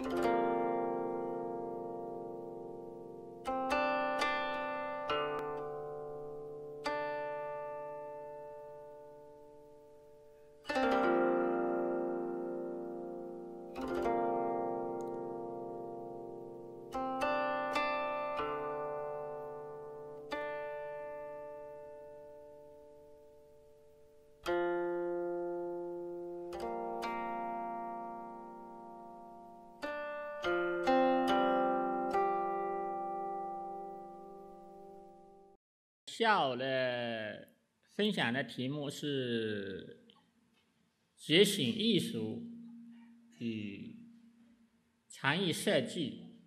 下午的分享的题目是觉醒艺术与禅意设计。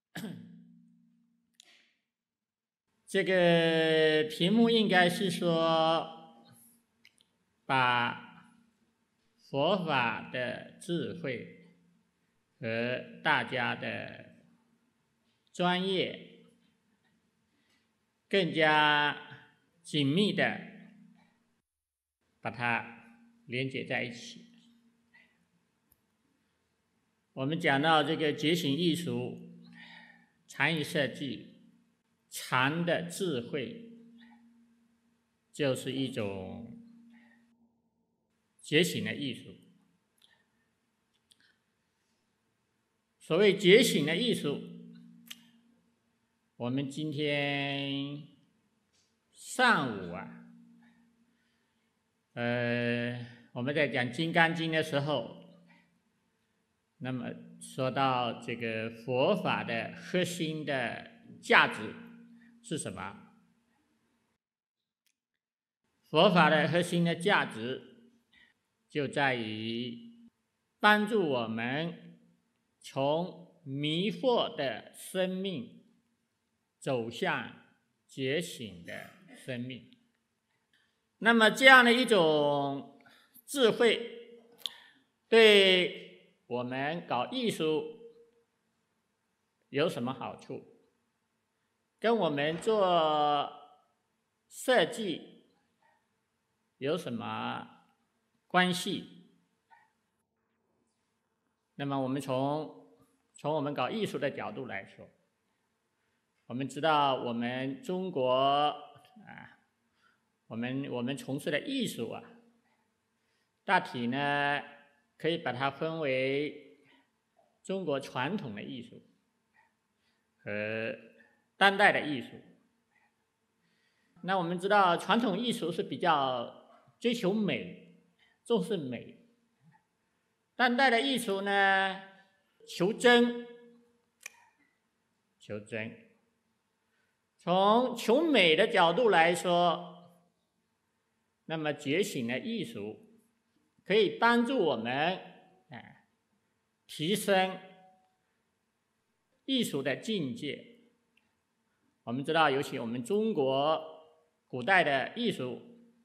这个题目应该是说，把佛法的智慧和大家的专业更加紧密的把它连接在一起。我们讲到这个觉醒艺术、禅意设计，禅的智慧就是一种觉醒的艺术。所谓觉醒的艺术，我们今天上午我们在讲《金刚经》的时候，那么说到这个佛法的核心的价值是什么？佛法的核心的价值就在于帮助我们从迷惑的生命走向觉醒的生命。那么这样的一种智慧，对我们搞艺术有什么好处？跟我们做设计有什么关系？那么我们从我们搞艺术的角度来说，我们知道我们中国我们从事的艺术大体呢可以把它分为中国传统的艺术和当代的艺术。那我们知道传统艺术是比较追求美，重视美；当代的艺术呢，求真。从求美的角度来说，那么觉醒的艺术可以帮助我们提升艺术的境界。我们知道，尤其我们中国古代的艺术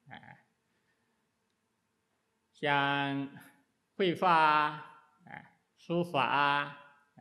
像绘画书法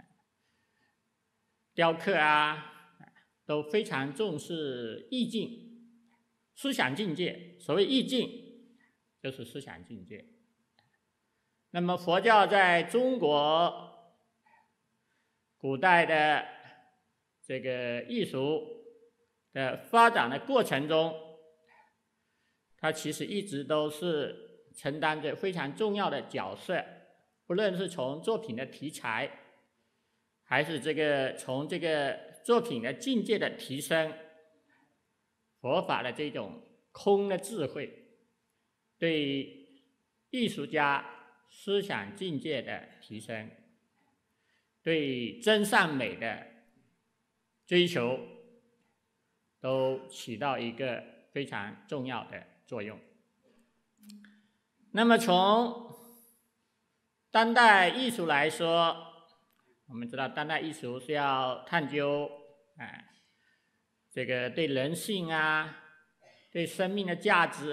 雕刻都非常重视意境、思想境界。所谓意境，就是思想境界。那么佛教在中国古代的这个艺术的发展的过程中，它其实一直都是承担着非常重要的角色，不论是从作品的题材，还是从这个作品的境界的提升，佛法的这种空的智慧，对艺术家思想境界的提升，对真善美的追求，都起到一个非常重要的作用。那么从当代艺术来说，我们知道当代艺术是要探究这个对人性对生命的价值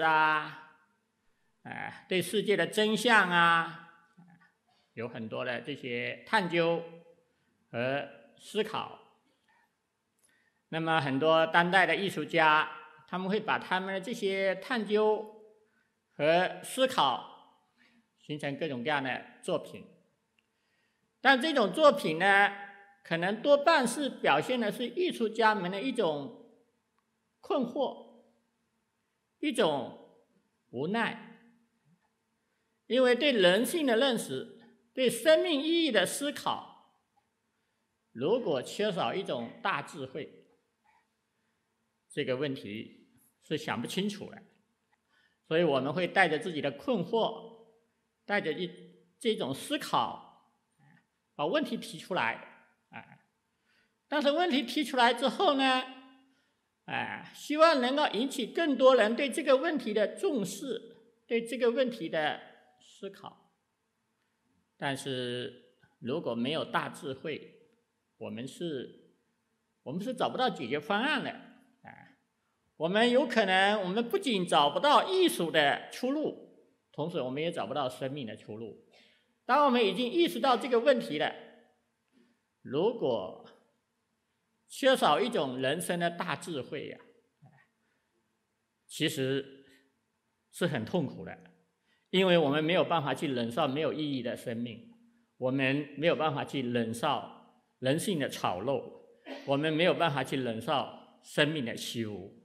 对世界的真相有很多的这些探究和思考。那么很多当代的艺术家，他们会把他们的这些探究和思考形成各种各样的作品。 但这种作品呢，可能多半是表现的是艺术家们的一种困惑，一种无奈，因为对人性的认识，对生命意义的思考，如果缺少一种大智慧，这个问题是想不清楚的。所以我们会带着自己的困惑，带着这种思考，把问题提出来，但是问题提出来之后呢，希望能够引起更多人对这个问题的重视，对这个问题的思考。但是如果没有大智慧，我们是找不到解决方案的。我们有可能，我们不仅找不到艺术的出路，同时我们也找不到生命的出路。当我们已经意识到这个问题了，如果缺少一种人生的大智慧呀，其实是很痛苦的，因为我们没有办法去忍受没有意义的生命，我们没有办法去忍受人性的丑陋，我们没有办法去忍受生命的虚无。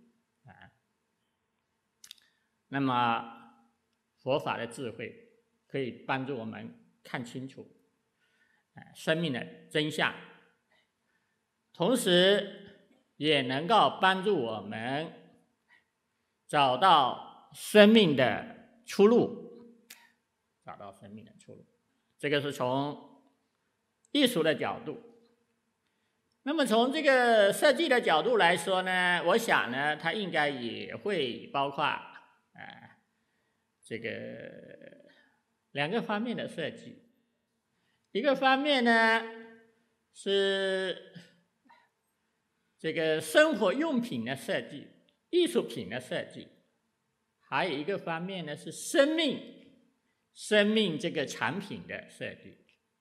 那么佛法的智慧可以帮助我们看清楚生命的真相，同时也能够帮助我们找到生命的出路，这个是从艺术的角度。那么从这个设计的角度来说呢，我想呢，它应该也会包括这个两个方面的设计。一个方面呢是这个生活用品的设计、艺术品的设计，还有一个方面呢是生命这个产品的设计。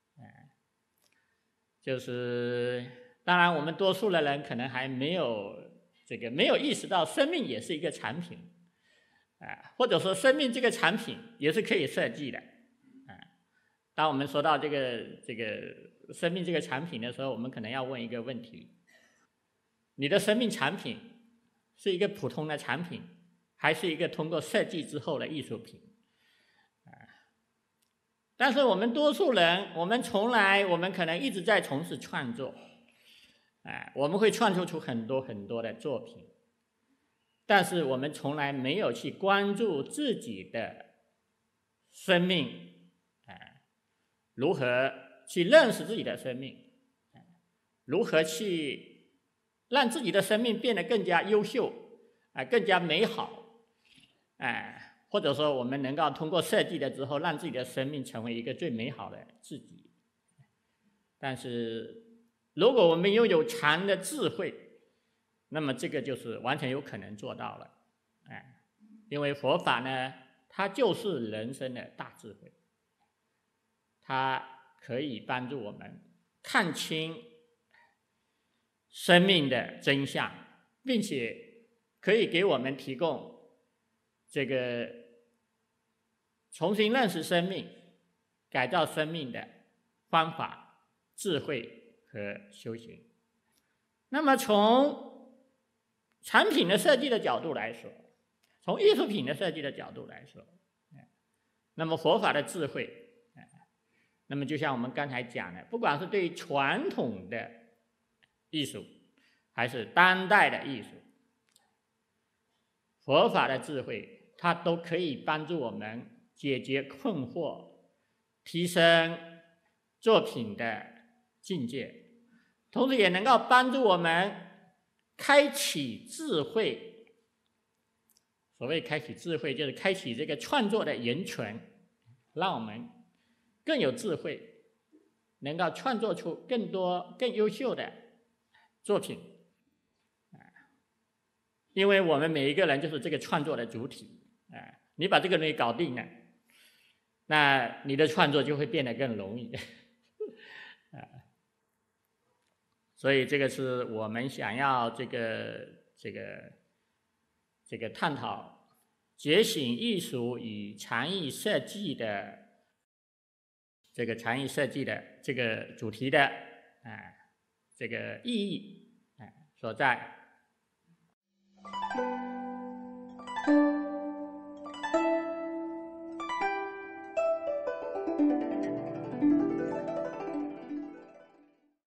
就是当然我们多数的人可能还没有意识到生命也是一个产品，或者说生命这个产品也是可以设计的。当我们说到这个生命这个产品的时候，我们可能要问一个问题：你的生命产品是一个普通的产品，还是一个通过设计之后的艺术品？但是我们多数人，我们可能一直在从事创作，我们会创作出很多很多的作品，但是我们从来没有去关注自己的生命，如何去认识自己的生命，如何去让自己的生命变得更加优秀，更加美好，或者说我们能够通过设计了之后，让自己的生命成为一个最美好的自己。但是如果我们拥有强的智慧，那么这个就是完全有可能做到了。因为佛法呢，它就是人生的大智慧，它可以帮助我们看清生命的真相，并且可以给我们提供这个重新认识生命、改造生命的方法、智慧和修行。那么从产品的设计的角度来说，从艺术品的设计的角度来说，那么佛法的智慧，那么就像我们刚才讲的，不管是对于传统的艺术还是当代的艺术，佛法的智慧它都可以帮助我们解决困惑，提升作品的境界，同时也能够帮助我们开启智慧。所谓开启智慧，就是开启这个创作的源泉，让我们更有智慧，能够创作出更多更优秀的作品。因为我们每一个人就是这个创作的主体，你把这个东西搞定了，那你的创作就会变得更容易。所以这个是我们想要这个探讨觉醒艺术与禅意设计的这个禅意设计的这个主题的这个意义所在。